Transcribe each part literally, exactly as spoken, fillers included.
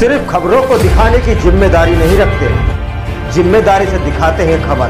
सिर्फ खबरों को दिखाने की जिम्मेदारी नहीं रखते, जिम्मेदारी से दिखाते हैं खबर।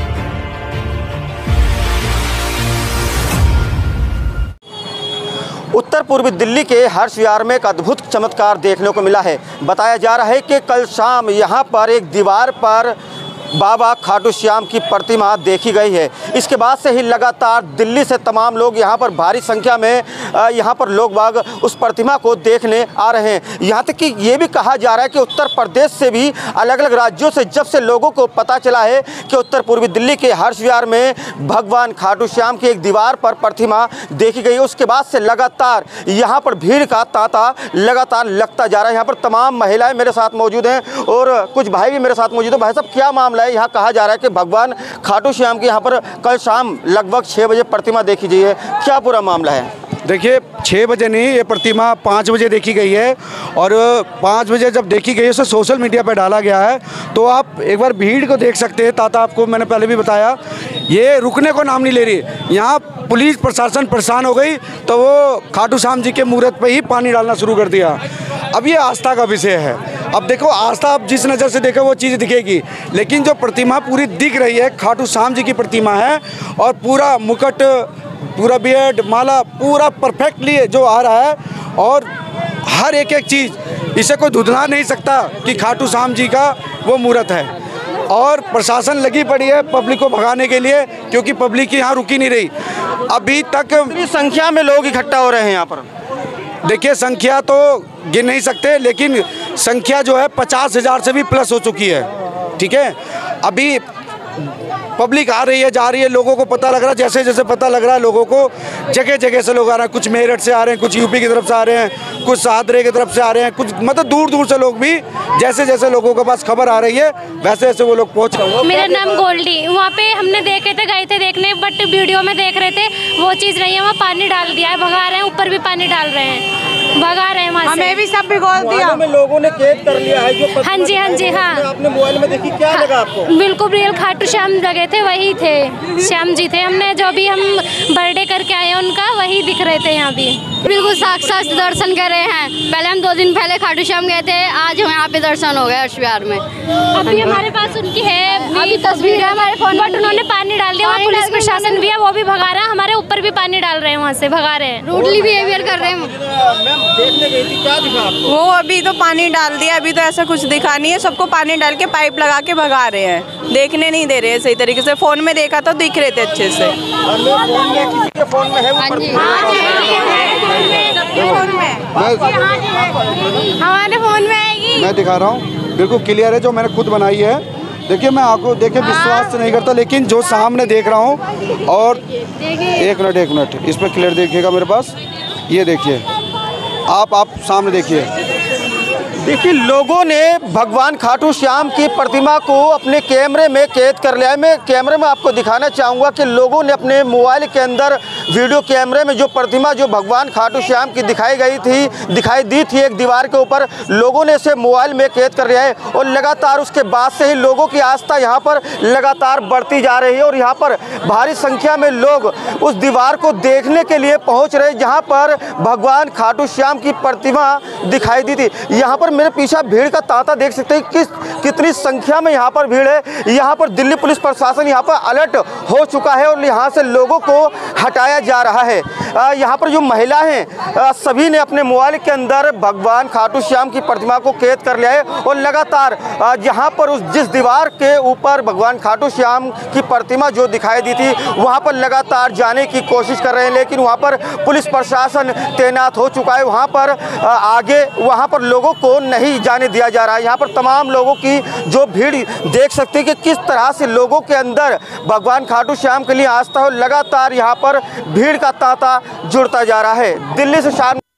उत्तर पूर्वी दिल्ली के हर्ष विहार में एक अद्भुत चमत्कार देखने को मिला है। बताया जा रहा है कि कल शाम यहां पर एक दीवार पर बाबा खाटू श्याम की प्रतिमा देखी गई है। इसके बाद से ही लगातार दिल्ली से तमाम लोग यहां पर भारी संख्या में यहां पर लोग बाग उस प्रतिमा को देखने आ रहे हैं। यहां तक कि ये भी कहा जा रहा है कि उत्तर प्रदेश से भी अलग अलग राज्यों से जब से लोगों को पता चला है कि उत्तर पूर्वी दिल्ली के हर्ष विहार में भगवान खाटू श्याम की एक दीवार पर प्रतिमा देखी गई, उसके बाद से लगातार यहाँ पर भीड़ का तांता लगातार लगता जा रहा है। यहाँ पर तमाम महिलाएं मेरे साथ मौजूद हैं और कुछ भाई भी मेरे साथ मौजूद हैं। भाई साहब, क्या मामला? यहाँ कहा जा रहा है कि भगवान खाटू श्याम की यहाँ पर कल शाम लगभग छः बजे प्रतिमा देखी गई है, क्या पूरा मामला है? देखिए, छः बजे नहीं, ये प्रतिमा पाँच बजे देखी गई है और पाँच बजे जब देखी गई है उसे सोशल मीडिया पर डाला गया है। तो आप एक बार भीड़ को देख सकते हैं। ताता आपको मैंने पहले भी बताया, ये रुकने को नाम नहीं ले रही। यहाँ पुलिस प्रशासन परेशान हो गई तो वो खाटू श्याम जी के मूर्त पे ही पानी डालना शुरू कर दिया। अब ये आस्था का विषय है। अब देखो, आस्था आप जिस नज़र से देखो वो चीज़ दिखेगी, लेकिन जो प्रतिमा पूरी दिख रही है खाटू श्याम जी की प्रतिमा है और पूरा मुकुट, पूरा बियड, माला पूरा परफेक्टली जो आ रहा है और हर एक एक चीज़, इसे कोई धुंधला नहीं सकता कि खाटू श्याम जी का वो मूर्त है। और प्रशासन लगी पड़ी है पब्लिक को भगाने के लिए, क्योंकि पब्लिक यहाँ रुकी नहीं रही। अभी तक संख्या में लोग इकट्ठा हो रहे हैं यहाँ पर। देखिए, संख्या तो गिन नहीं सकते, लेकिन संख्या जो है पचास हज़ार से भी प्लस हो चुकी है। ठीक है, अभी पब्लिक आ रही है, जा रही है, लोगों को पता लग रहा है, जैसे जैसे पता लग रहा है लोगों को, जगह जगह से लोग आ रहे हैं। कुछ मेरठ से आ रहे हैं, कुछ यूपी की तरफ से आ रहे हैं, कुछ शाहदरे की तरफ से आ रहे हैं, कुछ मतलब दूर दूर से लोग भी, जैसे जैसे लोगों के पास खबर आ रही है वैसे वैसे वो लोग पहुँच रहे हैं। मेरा नाम गोल्डी, वहाँ पे हमने देखे थे, गए थे देखने, बट वीडियो में देख रहे थे वो चीज़ नहीं है। वहाँ पानी डाल दिया है, भगा रहे हैं, ऊपर भी पानी डाल रहे हैं, भगा रहे हैं वहाँ से। हमें भी सब भिगोल दिया। में लोगों ने कैद कर लिया है जो। हाँ जी, हाँ जी, हाँ। आपने मोबाइल में देखी, क्या लगा आपको? बिल्कुल रियल खाटू श्याम लगे थे, वही थे, श्याम जी थे। हमने जो भी हम बर्थडे करके आए हैं उनका, वही दिख रहे थे यहाँ भी। बिल्कुल साक्षात दर्शन कर रहे हैं। पहले हम दो दिन पहले खाटू श्याम गए थे, आज हम यहाँ पे दर्शन हो गए हर्ष विहार में। अभी हमारे पास उनकी है अभी तस्वीर है हमारे फोन, बट उन्होंने पानी डाल दिया। वहाँ पुलिस प्रशासन भी है, वो भी भगा रहा है, हमारे ऊपर भी पानी डाल रहे हैं, वहाँ से भगा रहे हैं, रूडली बिहेवियर कर रहे हैं। मैम, देखने गई थी, क्या दिखा आपको? वो अभी तो पानी डाल दिया, अभी तो ऐसा कुछ दिखा नहीं है। सबको पानी डाल के पाइप लगा के भगा रहे हैं, देखने नहीं दे रहे हैं सही तरीके से। फोन में देखा तो दिख रहे थे अच्छे से। फोन में, किसी के फोन में है वो प्रतिमा? हमारे फोन में आएगी, मैं दिखा रहा हूँ, बिल्कुल क्लियर है, जो मैंने खुद बनाई है। देखिए, मैं आपको देखिए विश्वास नहीं करता, लेकिन जो सामने देख रहा हूँ। और एक मिनट एक मिनट इस पर क्लियर देखिएगा मेरे पास, ये देखिए आप आप सामने देखिए। देखिए, लोगों ने भगवान खाटू श्याम की प्रतिमा को अपने कैमरे में कैद कर लिया है। मैं कैमरे में आपको दिखाना चाहूँगा कि लोगों ने अपने मोबाइल के अंदर वीडियो कैमरे में जो प्रतिमा जो भगवान खाटू श्याम की दिखाई गई थी, दिखाई दी थी एक दीवार के ऊपर, लोगों ने इसे मोबाइल में कैद कर लिया है। और लगातार उसके बाद से ही लोगों की आस्था यहाँ पर लगातार बढ़ती जा रही है और यहाँ पर भारी संख्या में लोग उस दीवार को देखने के लिए पहुँच रहे, जहाँ पर भगवान खाटू श्याम की प्रतिमा दिखाई दी थी। यहाँ पर मेरे पीछे भीड़ का तांता देख सकते हैं, किस कितनी संख्या में यहाँ पर भीड़ है। यहाँ पर दिल्ली पुलिस प्रशासन यहाँ पर अलर्ट हो चुका है और यहाँ से लोगों को हटाया जा रहा है। यहाँ पर जो महिला हैं सभी ने अपने मोबाइल के अंदर भगवान खाटू श्याम की प्रतिमा को कैद कर लिया है और लगातार यहाँ पर उस जिस दीवार के ऊपर भगवान खाटू श्याम की प्रतिमा जो दिखाई दी थी वहाँ पर लगातार जाने की कोशिश कर रहे हैं, लेकिन वहाँ पर पुलिस प्रशासन तैनात हो चुका है। वहाँ पर आगे वहाँ पर लोगों को नहीं जाने दिया जा रहा है। यहाँ पर तमाम लोगों की जो भीड़ देख सकते हैं कि किस तरह से लोगों के अंदर भगवान खाटू श्याम के लिए आस्था हो। लगातार यहाँ पर भीड़ का तांता जुड़ता जा रहा है। दिल्ली से शाम